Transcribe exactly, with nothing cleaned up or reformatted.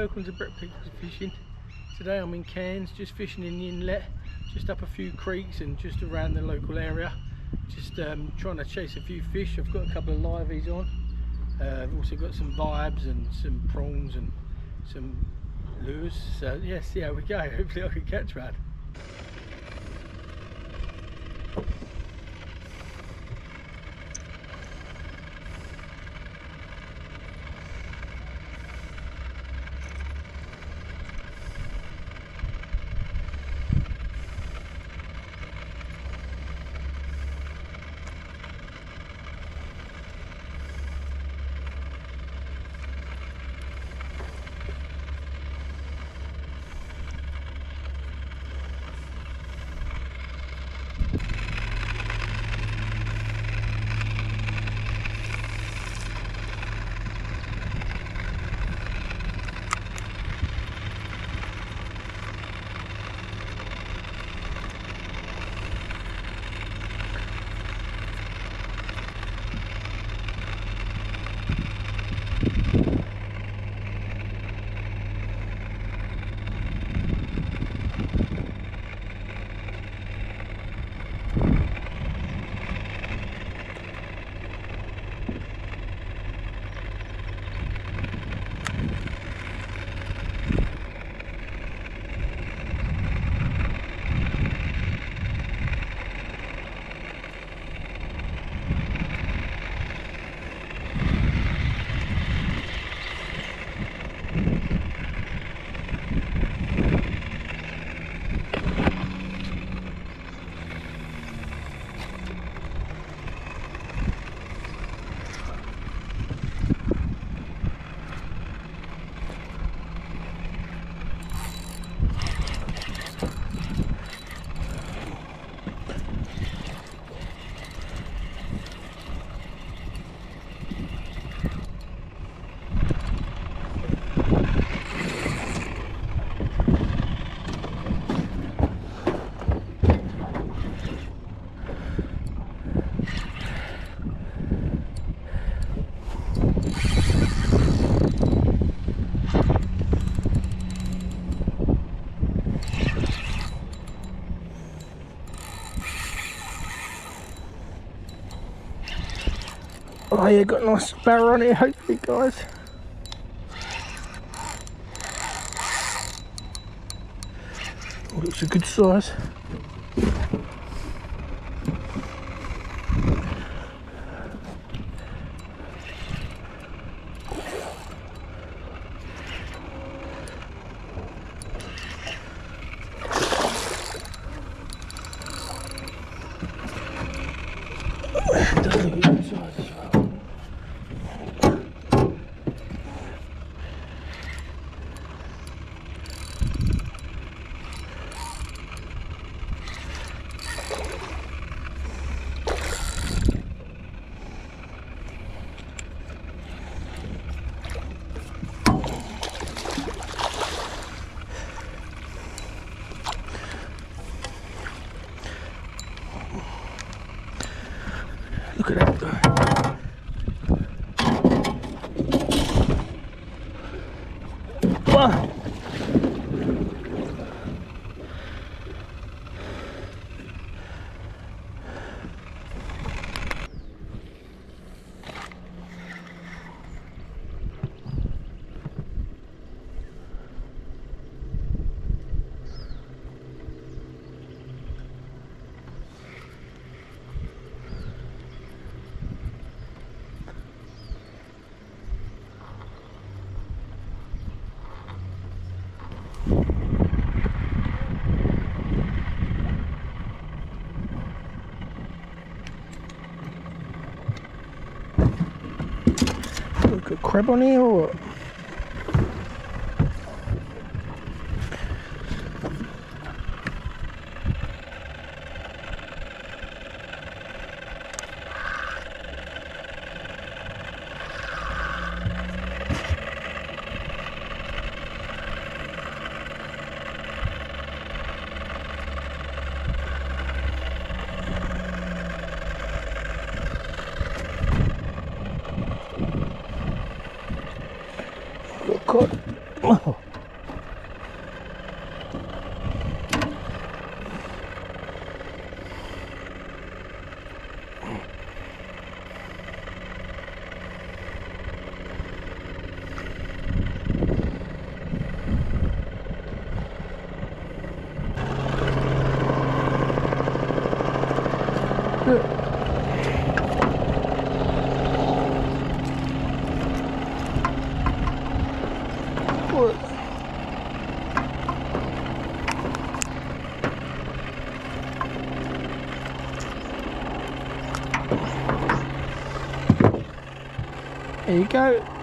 welcome to Brett Pickles Fishing. Today I'm in Cairns, just fishing in the inlet, just up a few creeks and just around the local area. Just um, trying to chase a few fish. I've got a couple of liveys on. Uh, I've also got some vibes and some prawns and some lures. So yeah, see how we go. Hopefully I can catch one. Oh yeah, got a nice sparrow on here, hopefully guys. Oh, looks a good size. Does look a good size as well. Look at that guy. Wow. Got a crab on here or what? Got caught. Oh. There you go.